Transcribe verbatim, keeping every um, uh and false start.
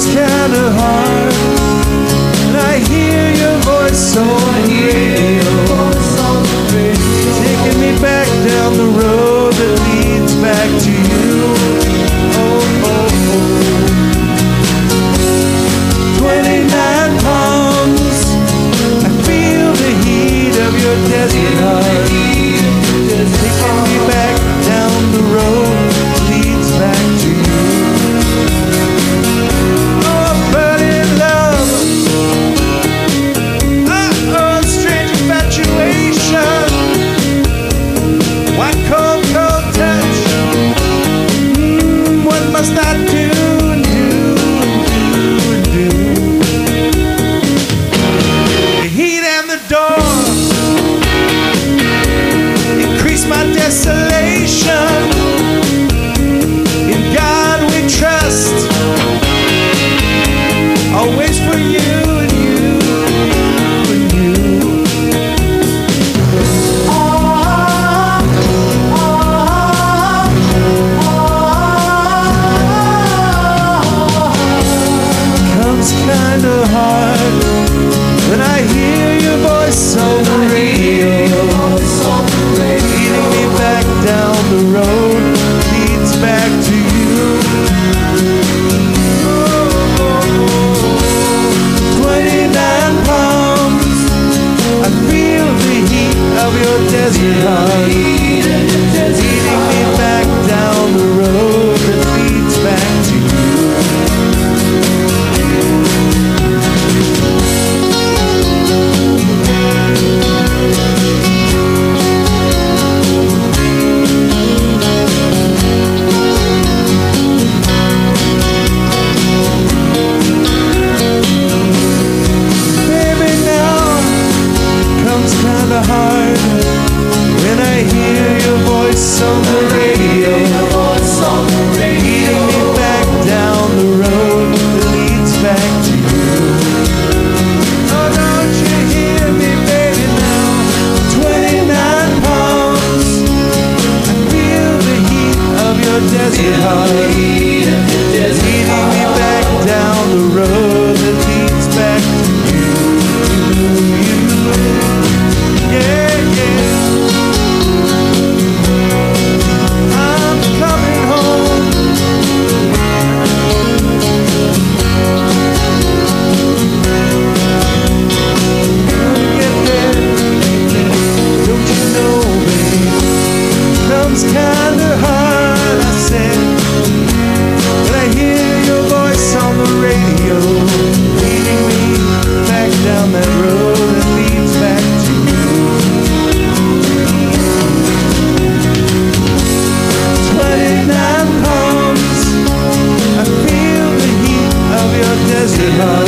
kinda hard when I hear your voice on the radio, taking me back down the road that leads back to you. Oh, oh, oh. Twenty-nine palms, I feel the heat of your desert heart, taking me back down the road that leads back to you. Oh, burning love, uh-oh, strange infatuation, white cold, cold touch, mm, what must I do and do and do and do? The heat and the door increase my desolation. In God we trust, always for you and you and you. Comes kinda hard when I hear your voice on the radio, leading me back down the road leads back to you. Twenty-nine palms, I feel the heat of your desert heart, leading me back down the road that leads back to you. Baby, now comes kinda hard when I hear your voice on the radio, leading me back down the road that leads back to you. Oh, don't you hear me, baby, now? Twenty-nine palms, I feel the heat of your desert heart, leading me back down the road that leads back to you. You, yeah, yeah. I'm coming home. Gonna get there, don't you know, babe? Comes kinda hard, I said, when I hear your voice on the radio, leading me back down that road that leads back to you. Twenty-nine palms, I feel the heat of your desert heart,